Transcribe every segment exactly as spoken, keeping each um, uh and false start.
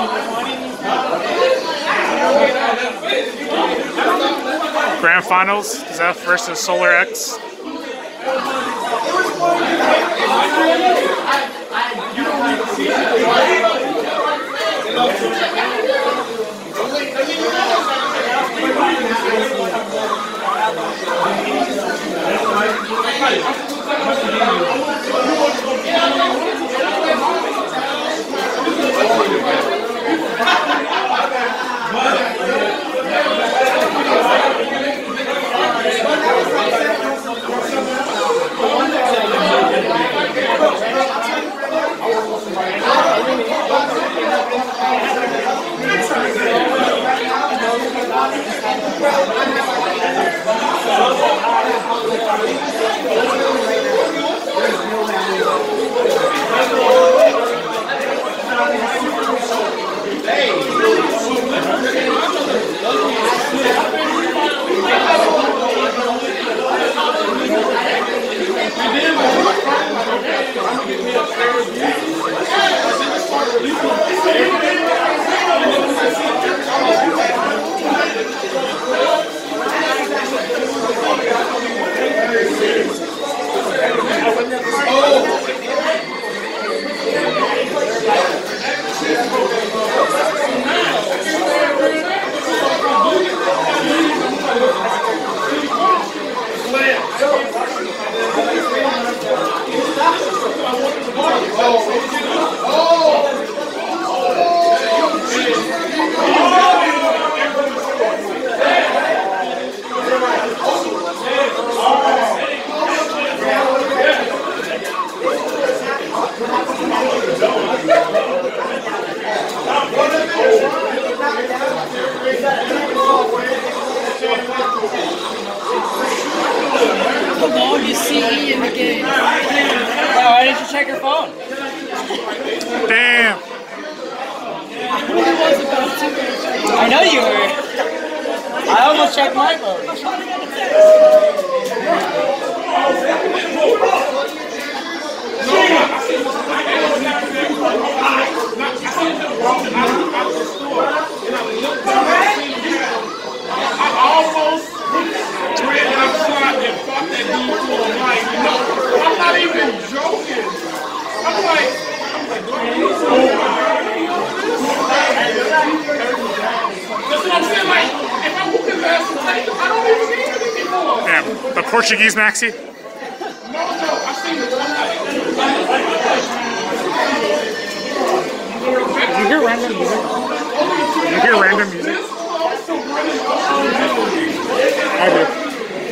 Grand Finals, Zeph versus Solar X. The longest C E in the game. Oh, why didn't you check your phone? Damn. I really was about to. I know you were. I almost checked my phone. I almost ran outside and fought that dude to a knife. No, I'm not even joking. I'm like, I'm like, that's what I'm saying. Like, if I whoop his ass, I don't even need anything for him. Damn, the Portuguese Maxi? No, no, I seen it one night. Did you hear random music? Did you hear random music? I did.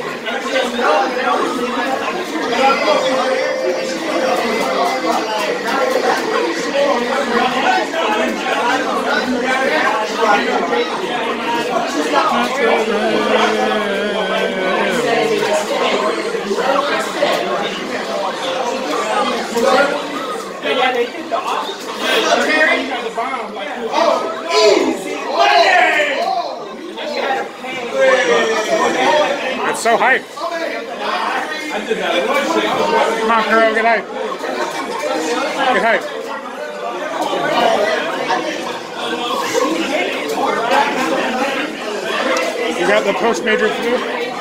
Yeah, they did the opposite. It's so hype. Come on, Kuro, get hype. Get hype. You got the post-major flu?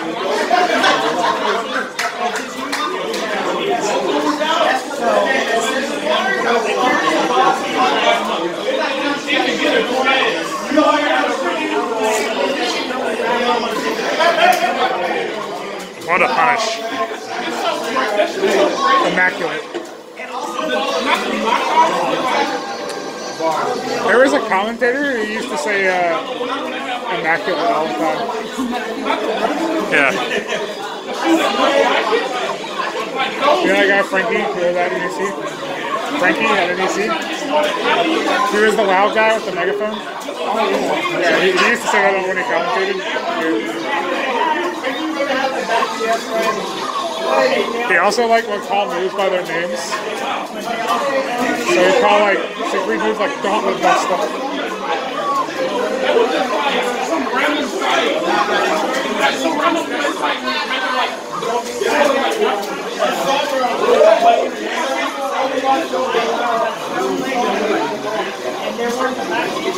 What a punish. Immaculate. There was a commentator who used to say uh, immaculate all the time. Yeah. You know that guy Frankie who was at N E C? Frankie at N E C? He was the loud guy with the megaphone? Yeah, he, he used to say that when he commentated. He also like would call moves by their names. So he'd call like sickly moves like Gauntlet Buster. And there weren't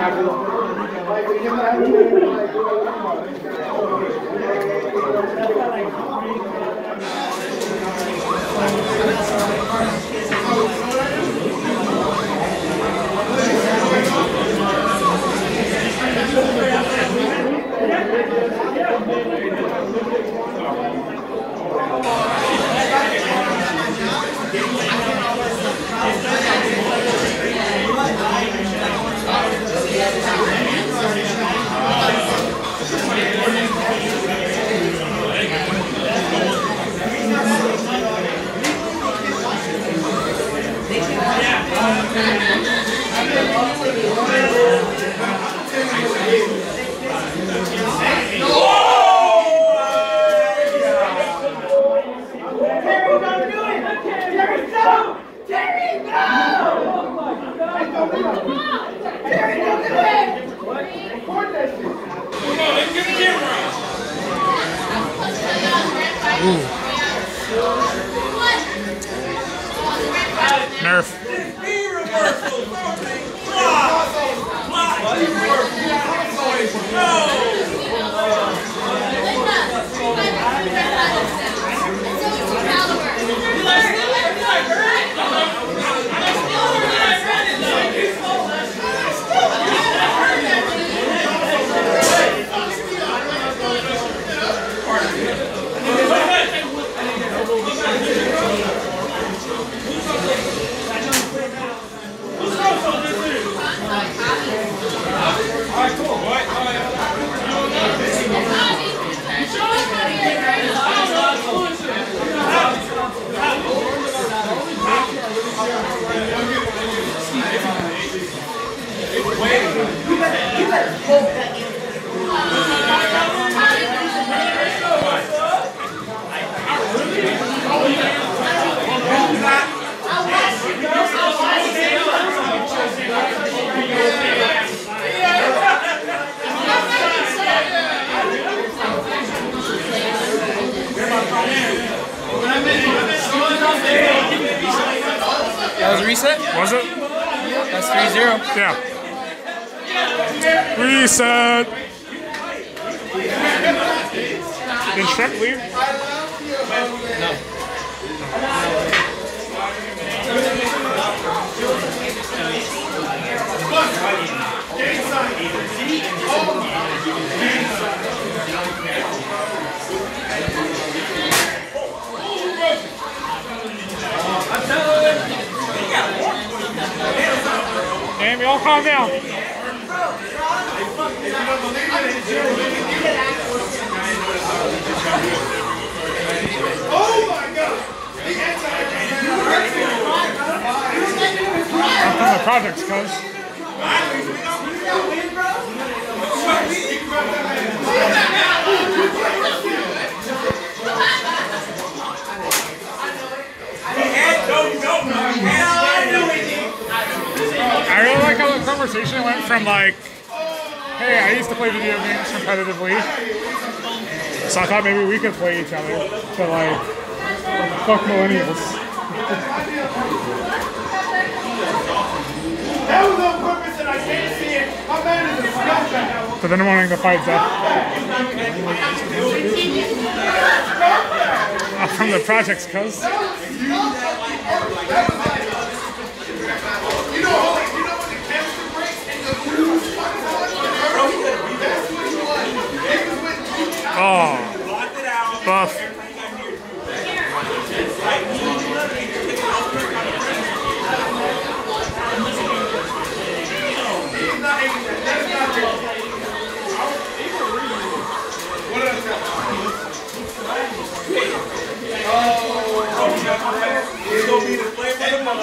Nerf. That was a reset? Was it? That's three zero. Yeah. Reset. Did Shrek leave? No. Damn, y'all calm down. Oh my God! I'm from the projects, cuz. I really like how the conversation went from like, hey, I used to play video games competitively, so I thought maybe we could play each other, to like, fuck millennials. That was on purpose and I can't see it. My man is a scumbag. So then wanting to fight Zeth. I'm from the projects, cuz. You know, you know when the chemistry breaks and the news fucking that's what he was. He was with Oh. Buff. He's not aiming that. That's not it. What did I tell you? Oh, it's gonna be the flavor of the month.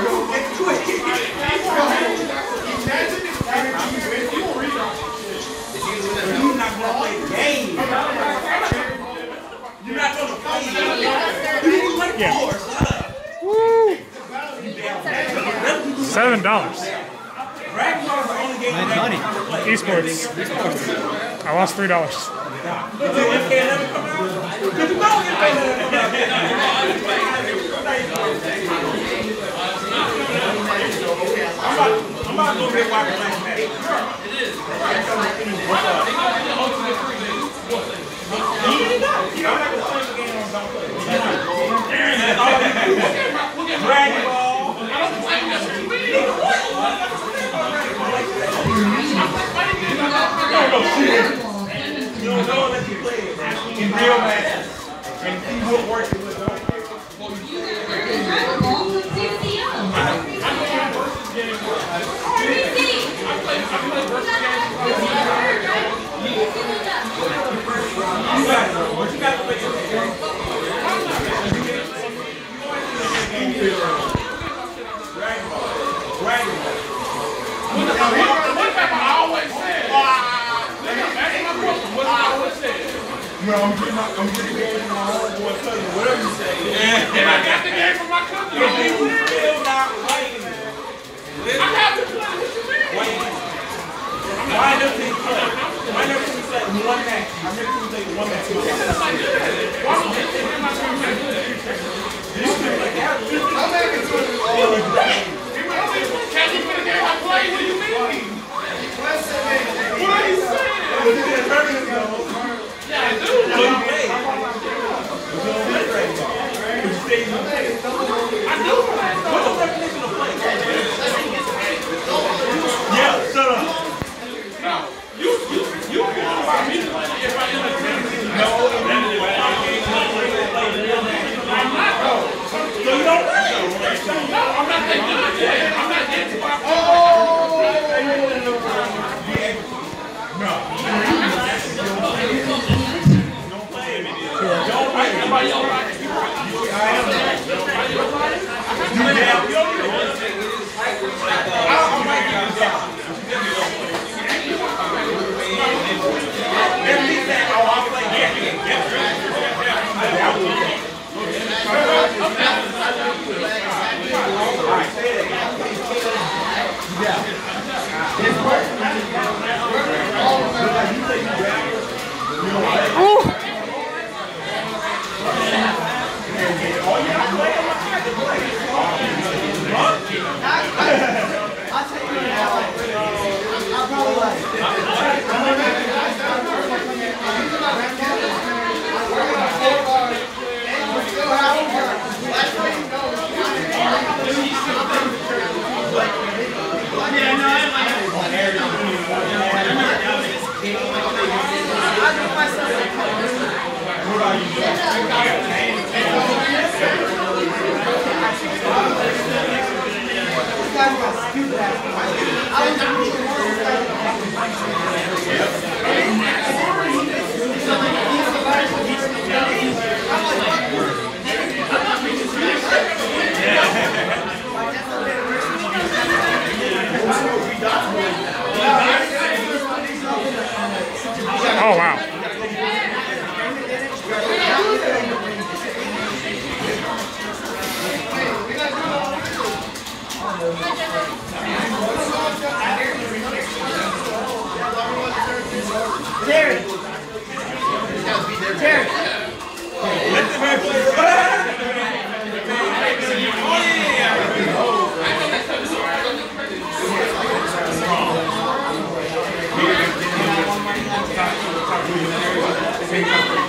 Imagine if you win, you will read off. You're not gonna play the game. You're not gonna play the game. You didn't play Yeah. Woo! Seven dollars. Nice money. Esports. I lost three dollars. I'm about to go get Walker last match. Well, I'm getting my, I'm getting the game from my homeboy cousin, whatever you say. Yeah. And I got the game from my cousin. If he was still not playing, I have to play. What you mean? why never did he play? Why never did he play one match? I never did he play one match. Why would you think my son got good? Can you put a game I play? What do you mean? What are you saying? Yeah, I do. I do. What's the definition of play? Yeah, shut up. No, you, you, you want about me if I am a game. No, I'm not though. so you don't play. No, I'm not that good yet. I'm not getting to my Don't play. Nobody else like it. I'll make you a job. If he said, oh, I'll play game, Oh, wow. Terry. Terry. let the man play. Oh, yeah.